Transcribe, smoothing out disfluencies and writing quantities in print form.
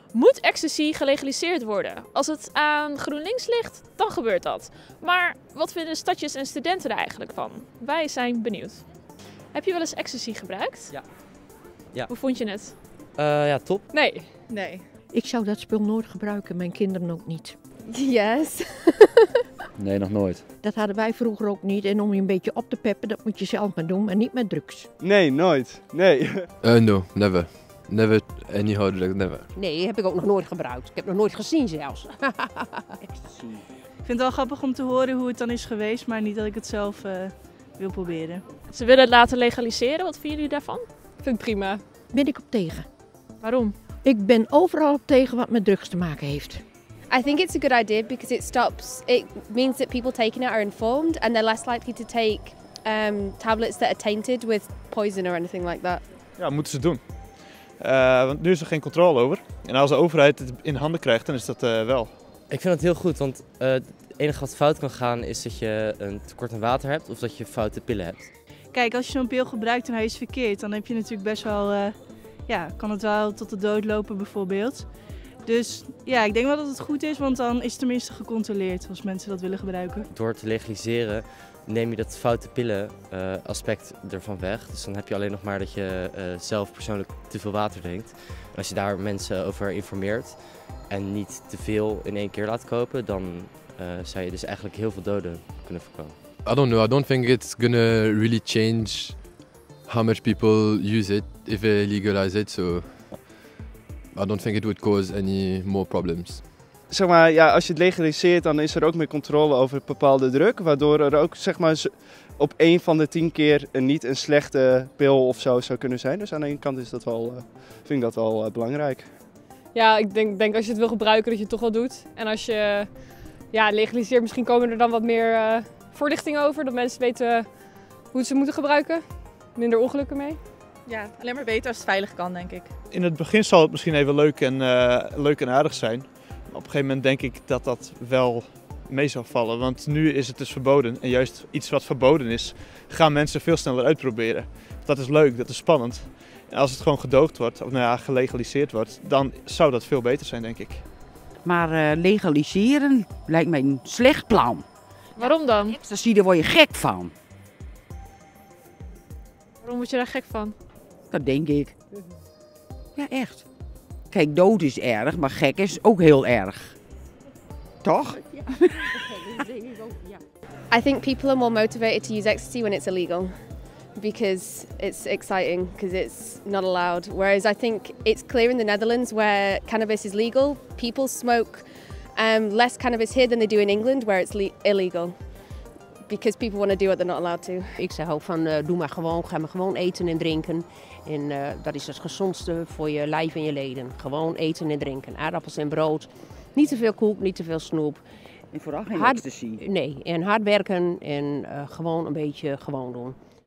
Moet ecstasy gelegaliseerd worden? Als het aan GroenLinks ligt, dan gebeurt dat. Maar wat vinden stadjes en studenten er eigenlijk van? Wij zijn benieuwd. Heb je wel eens ecstasy gebruikt? Ja. Hoe vond je het? Ja, top. Nee. Nee. Ik zou dat spul nooit gebruiken, mijn kinderen ook niet. Yes. Nee, nog nooit. Dat hadden wij vroeger ook niet. En om je een beetje op te peppen, dat moet je zelf maar doen, maar niet met drugs. Nee, nooit. Nee. No, never. Never, anyhow, never. Nee, heb ik ook nog nooit gebruikt. Ik heb nog nooit gezien zelfs. Ecstasy. Ik vind het wel grappig om te horen hoe het dan is geweest, maar niet dat ik het zelf wil proberen. Ze willen het laten legaliseren. Wat vinden jullie daarvan? Vind ik prima. Ben ik op tegen. Waarom? Ik ben overal op tegen wat met drugs te maken heeft. I think it's a good idea because it means that people taking it are informed and they're less likely to take tablets that are tainted with poison or anything like that. Ja, moeten ze doen. Want nu is er geen controle over. En als de overheid het in handen krijgt, dan is dat wel. Ik vind het heel goed, want het enige wat fout kan gaan is dat je een tekort aan water hebt of dat je foute pillen hebt. Kijk, als je zo'n pil gebruikt en hij is verkeerd, dan heb je natuurlijk best wel, kan het wel tot de dood lopen bijvoorbeeld. Dus ja, ik denk wel dat het goed is, want dan is het tenminste gecontroleerd als mensen dat willen gebruiken. Door te legaliseren neem je dat foute pillen aspect ervan weg. Dus dan heb je alleen nog maar dat je zelf persoonlijk te veel water drinkt. En als je daar mensen over informeert en niet te veel in één keer laat kopen, dan zou je dus eigenlijk heel veel doden kunnen voorkomen. I don't know. I don't think it's gonna really change how much people use it if they legalize it. So I don't think it would cause any more problems. Zeg maar, ja, als je het legaliseert, dan is er ook meer controle over bepaalde druk. Waardoor er ook zeg maar, op 1 van de 10 keer niet een slechte pil of zo zou kunnen zijn. Dus aan de ene kant is dat wel, vind ik dat wel belangrijk. Ja, ik denk als je het wil gebruiken dat je het toch wel doet. En als je legaliseert, misschien komen er dan wat meer voorlichtingen over. Dat mensen weten hoe ze moeten gebruiken. Minder ongelukken mee. Ja, alleen maar beter als het veilig kan, denk ik. In het begin zal het misschien even leuk en aardig zijn. Op een gegeven moment denk ik dat dat wel mee zal vallen. Want nu is het dus verboden. En juist iets wat verboden is, gaan mensen veel sneller uitproberen. Dat is leuk, dat is spannend. En als het gewoon gedoogd wordt, of gelegaliseerd wordt, dan zou dat veel beter zijn, denk ik. Maar legaliseren lijkt mij een slecht plan. Waarom dan? Ecstasy, daar word je gek van. Waarom word je daar gek van? Dat denk ik. Ja, echt. Kijk, dood is erg, maar gek is ook heel erg. Toch? I think people are more motivated to use ecstasy when it's illegal because it's exciting because it's not allowed. Whereas I think it's clear in the Netherlands where cannabis is legal, people smoke less cannabis here than they do in England where it's illegal. Because people want to do what they're not allowed to. Ik zeg ook van, doe maar gewoon, ga maar gewoon eten en drinken. En dat is het gezondste voor je lijf en je leden. Gewoon eten en drinken. Aardappels en brood. Niet te veel koek, niet te veel snoep. En vooral geen ecstasy. Nee, en hard werken en gewoon een beetje gewoon doen.